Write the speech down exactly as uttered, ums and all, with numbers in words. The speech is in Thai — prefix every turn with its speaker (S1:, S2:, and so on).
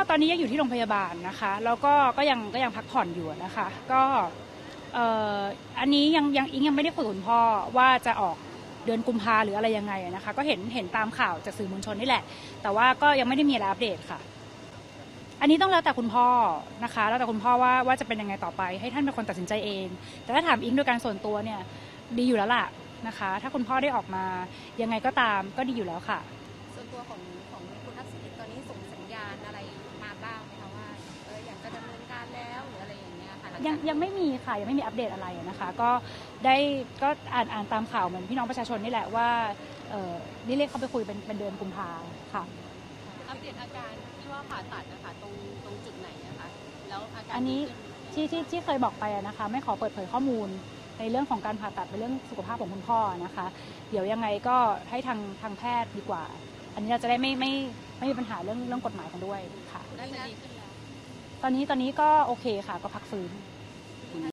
S1: ตอนนี้ยังอยู่ที่โรงพยาบาลนะคะแล้วก็ก็ยังก็ยังพักผ่อนอยู่นะคะก็เอ่ออันนี้ยังยังอิงยังไม่ได้คุยกับคุณพ่อว่าจะออกเดือนกุมภาหรืออะไรยังไงนะคะก็เห็นเห็นตามข่าวจากสื่อมวลชนนี่แหละแต่ว่าก็ยังไม่ได้มีอะไรอัปเดตค่ะอันนี้ต้องแล้วแต่คุณพ่อนะคะแล้วแต่คุณพ่อว่าว่าจะเป็นยังไงต่อไปให้ท่านเป็นคนตัดสินใจเองแต่ถ้าถามอิงโดยการส่วนตัวเนี่ยดีอยู่แล้วล่ะนะคะถ้าคุณพ่อได้ออกมายังไงก็ตามก็ดีอยู่แล้วค่ะ
S2: ส่วนตัวของของคุณทักษิณตอนนี้ส่งสัญญาณอะไรมาบ้างไหมคะว่าเอออยากจะดำเนินการแล้วหรืออะไรอย่างเงี้ยค่ะ
S1: ยังยังไม่มีค่ะยังไม่มีอัปเดตอะไรนะคะก็ได้ก็อ่านอ่านตามข่าวเหมือนพี่น้องประชาชนนี่แหละว่าเออนี่เรียกเขาไปคุยเป็นเป็นเดือนกุมภาค่ะ
S2: อัปเดตอาการที่ว่าผ่าตัดนะคะตรงตรงจุดไหนนะคะแล้วอาการ
S1: อันนี้ที่ที่ที่เคยบอกไปนะคะไม่ขอเปิดเผยข้อมูลในเรื่องของการผ่าตัดเป็นเรื่องสุขภาพของคุณพ่อนะคะเดี๋ยวยังไงก็ให้ทางทางแพทย์ดีกว่าอันนี้เราจะได้ไม่ไม่ไม่มีปัญหาเรื่องเรื่องกฎหมายกันด้วยค่ะ
S2: น่าจะดีขึ้นแล้ว
S1: ตอนนี้ตอนนี้ก็โอเคค่ะก็พักฟื้น